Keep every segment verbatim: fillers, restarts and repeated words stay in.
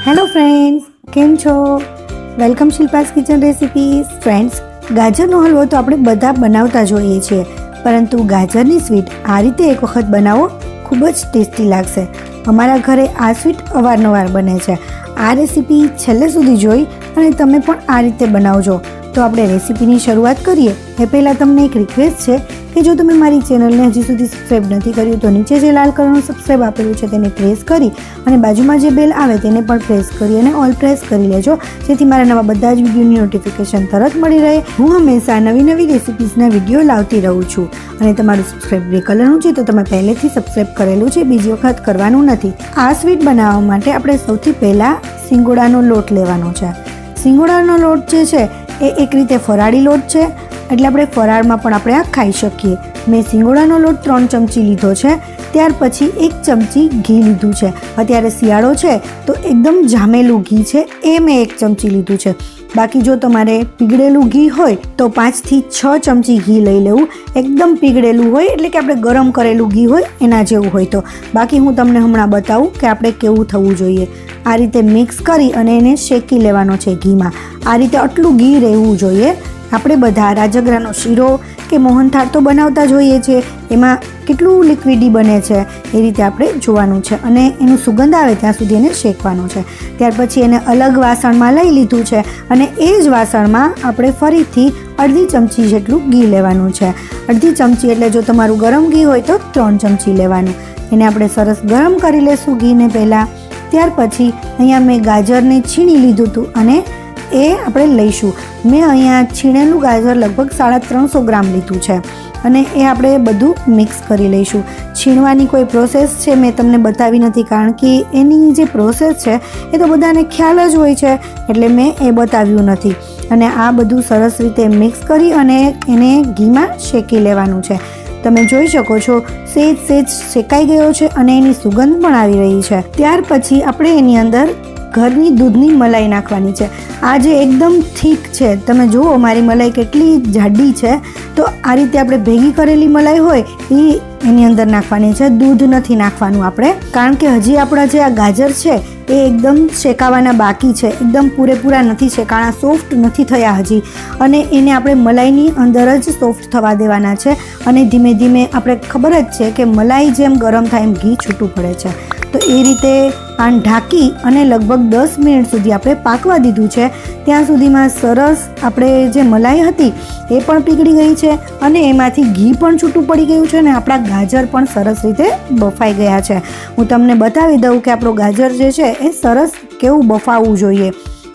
Hello friends, केम छो? Welcome Shilpa's kitchen recipes. Friends, गाजरनो हलવો तो આપણે બધા બનાવતા જોઈએ છીએ, પરંતુ ગાજરની સ્વીટ આ રીતે એક વખત બનાવો, ખૂબ જ ટેસ્ટી લાગશે। અમારા ઘરે આ સ્વીટ અવારનવાર બને છે। આ રેસીપી છેલ્લે સુધી જોઈ અને તમે પણ આ રીતે બનાવજો। તો આપણે રેસીપીની શરૂઆત કરીએ એ પહેલાં તમને એક રિક્વેસ્ટ છે કે જો તમે મારી ચેનલને હજી સુધી સબસ્ક્રાઈબ નથી કર્યું તો નીચે જે લાલ કલરનું સબસ્ક્રાઈબ આપેલું છે તેને પ્રેસ કરી અને બાજુમાં જે બેલ આવે તેને પણ પ્રેસ કરી અને ઓલ પ્રેસ કરી લેજો, જેથી મારા નવા બધા જ વિડીયોની નોટિફિકેશન તરત મળી રહે। હું હંમેશા નવી નવી રેસિપીઝના વિડીયો લાવતી રહું છું અને તમારું સબસ્ક્રાઈબ ગ્રે કલરનું છે તો તમે પહેલેથી સબસ્ક્રાઈબ કરેલું છે, બીજી વખત કરવાનું નથી। આ સ્વીટ બનાવવા માટે આપણે સૌથી પહેલાં સિંગોડાનો લોટ લેવાનો છે। સિંગોડાનો લોટ જે છે એ એક રીતે ફરાળી લોટ છે, એટલે આપણે ફરાળમાં પણ આપણે આ ખાઈ શકીએ। મેં સિંગોડાનો લોટ ત્રણ ચમચી લીધો છે, ત્યાર પછી એક ચમચી ઘી લીધું છે। અત્યારે શિયાળો છે તો એકદમ જામેલું ઘી છે એ મેં એક ચમચી લીધું છે। બાકી જો તમારે પીગળેલું ઘી હોય તો પાંચથી છ ચમચી ઘી લઈ લેવું। એકદમ પીગળેલું હોય એટલે કે આપણે ગરમ કરેલું ઘી હોય એના જેવું હોય તો। બાકી હું તમને હમણાં બતાવું કે આપણે કેવું થવું જોઈએ। આ રીતે મિક્સ કરી અને એને શેકી લેવાનો છે ઘીમાં। આ રીતે આટલું ઘી રહેવું જોઈએ। આપણે બધા રાજગરાનો શીરો કે મોહનથાળ તો બનાવતા જ હોઈએ છીએ, એમાં કેટલું લિક્વિડી બને છે એ રીતે આપણે જોવાનું છે અને એનું સુગંધ આવે ત્યાં સુધી એને શેકવાનું છે। ત્યાર પછી એને અલગ વાસણમાં લઈ લીધું છે અને એ જ વાસણમાં આપણે ફરીથી અડધી ચમચી જેટલું ઘી લેવાનું છે। અડધી ચમચી એટલે જો તમારું ગરમ ઘી હોય તો ત્રણ ચમચી લેવાનું। એને આપણે સરસ ગરમ કરી લેશું ઘીને પહેલાં। ત્યાર પછી અહીંયા મેં ગાજરને છીણી લીધું હતું અને એ આપણે લઈશું। મેં અહીંયા છીણેલું ગાજર લગભગ સાડા ત્રણસો ગ્રામ લીધું છે અને એ આપણે બધું મિક્સ કરી લઈશું। છીણવાની કોઈ પ્રોસેસ છે મેં તમને બતાવી નથી, કારણ કે એની જે પ્રોસેસ છે એ તો બધાને ખ્યાલ જ હોય છે, એટલે મેં એ બતાવ્યું નથી। અને આ બધું સરસ રીતે મિક્સ કરી અને એને ઘીમાં શેકી લેવાનું છે। તમે જોઈ શકો છો સેજ સેજ શેકાઈ ગયો છે અને એની સુગંધ પણ આવી રહી છે। ત્યાર પછી આપણે એની અંદર ઘરની દૂધની મલાઈ નાખવાની છે। આ જે એકદમ થીક છે, તમે જુઓ મારી મલાઈ કેટલી જાડી છે, તો આ રીતે આપણે ભેગી કરેલી મલાઈ હોય એ એની અંદર નાખવાની છે। દૂધ નથી નાખવાનું આપણે, કારણ કે હજી આપણા જે આ ગાજર છે એ એકદમ શેકાવાના બાકી છે, એકદમ પૂરેપૂરા નથી શેકાણા, સોફ્ટ નથી થયા હજી, અને એને આપણે મલાઈની અંદર જ સોફ્ટ થવા દેવાના છે। અને ધીમે ધીમે આપણે ખબર જ છે કે મલાઈ જેમ ગરમ થાય એમ ઘી છૂટું પડે છે, તો એ રીતે આને ઢાંકી અને લગભગ દસ મિનિટ સુધી આપણે પાકવા દીધું છે। ત્યાં સુધીમાં સરસ આપણે જે મલાઈ હતી એ પણ પીગળી ગઈ છે અને એમાંથી ઘી પણ છૂટું પડી ગયું છે અને આપણા ગાજર પણ સરસ રીતે બફાઈ ગયા છે। હું તમને બતાવી દઉં કે આપણું ગાજર જે છે એ સરસ કેવું બફાવવું જોઈએ।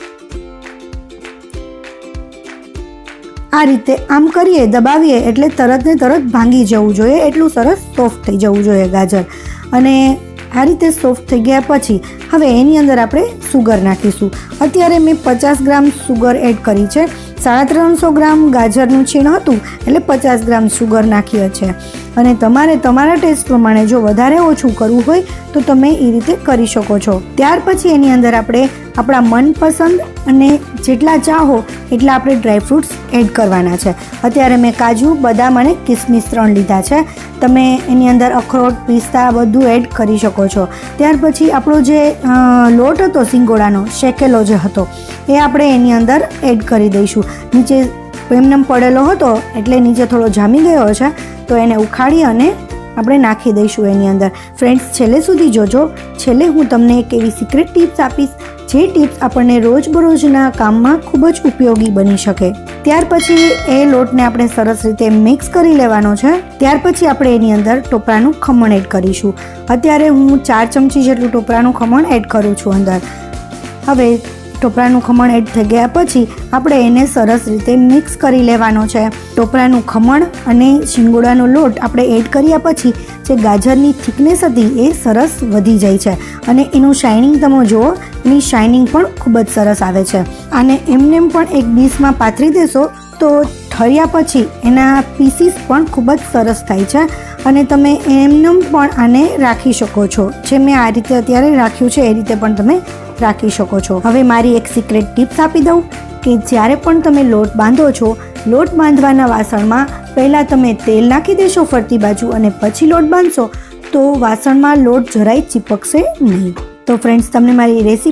આ રીતે આમ કરીએ, દબાવીએ એટલે તરત ને તરત ભાંગી જવું જોઈએ, એટલું સરસ સોફ્ટ થઈ જવું જોઈએ ગાજર। અને આ રીતે સોફ્ટ થઈ ગયા પછી હવે એની અંદર આપણે સુગર નાખીશું। અત્યારે મેં પચાસ ગ્રામ સુગર એડ કરી છે। સાડા ત્રણસો ગ્રામ ગાજરનું છીણ હતું એટલે પચાસ ગ્રામ સુગર નાખીએ છે। અને તમારે તમારા ટેસ્ટ પ્રમાણે જો વધારે ઓછું કરવું હોય તો તમે એ રીતે કરી શકો છો। ત્યાર પછી એની અંદર આપણે આપણા મનપસંદ અને જેટલા ચાહો એટલા આપણે ડ્રાયફ્રૂટ્સ એડ કરવાના છે। અત્યારે મેં કાજુ, બદામ અને કિસમિસ ત્રણ લીધા છે। તમે એની અંદર અખરોટ, પિસ્તા બધું એડ કરી શકો છો। ત્યાર પછી આપણો જે લોટ હતો સિંગોડાનો શેકેલો જે હતો એ આપણે એની અંદર એડ કરી દઈશું। નીચે એમને પડેલો હતો એટલે નીચે થોડો જામી ગયો છે, તો એને ઉખાડી અને આપણે નાખી દઈશું એની અંદર। ફ્રેન્ડ્સ, છેલ્લે સુધી જોજો, છેલ્લે હું તમને એક એવી સિક્રેટ ટિપ્સ આપીશ જે ટિપ્સ આપણને રોજબરોજના કામમાં ખૂબ જ ઉપયોગી બની શકે। ત્યાર પછી એ લોટને આપણે સરસ રીતે મિક્સ કરી લેવાનો છે। ત્યાર પછી આપણે એની અંદર ટોપરાનું ખમણ એડ કરીશું। અત્યારે હું ચાર ચમચી જેટલું ટોપરાનું ખમણ એડ કરું છું અંદર। હવે ટોપરાનું ખમણ એડ થઈ ગયા પછી આપણે એને સરસ રીતે મિક્સ કરી લેવાનો છે। ટોપરાનું ખમણ અને શિંગોડાનો લોટ આપણે એડ કર્યા પછી જે ગાજરની થિકનેસ હતી એ સરસ વધી જાય છે અને એનું શાઇનિંગ તમે જુઓ, એની શાઇનિંગ પણ ખૂબ જ સરસ આવે છે। આને એમને પણ એક ડીશમાં પાથરી દેશો તો ઠર્યા પછી એના પીસીસ પણ ખૂબ જ સરસ થાય છે અને તમે એમને પણ આને રાખી શકો છો। જે મેં આ રીતે અત્યારે રાખ્યું છે એ રીતે પણ તમે રાખી શકો છો। હવે મારી એક સિક્રેટ ટિપ્સ આપી દઉં કે જ્યારે પણ તમે લોટ બાંધો છો, લોટ બાંધવાના વાસણમાં પહેલાં તમે તેલ નાખી દેશો ફરતી બાજુ અને પછી લોટ બાંધશો તો વાસણમાં લોટ જરાય ચીપકશે નહીં। તો ફ્રેન્ડ્સ, તમને મારી રેસીપી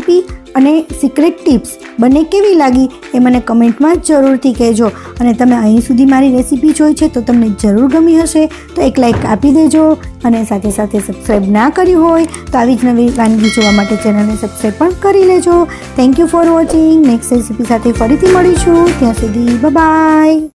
અને સિક્રેટ ટિપ્સ બંને કેવી લાગી એ મને કમેન્ટમાં જરૂરથી કહેજો. અને તમે અહીં સુધી મારી રેસીપી જોઈ છે તો તમને જરૂર ગમી હશે તો એક લાઈક આપી દેજો. અને સાથે સાથે સબસ્ક્રાઈબ ના કર્યું હોય તો આવી જ નવી વાનગી જોવા માટે ચેનલને સબસ્ક્રાઈબ પણ કરી લેજો. Thank you for watching. Next recipe સાથે ફરીથી મળીશું. ત્યાં સુધી બાય બાય.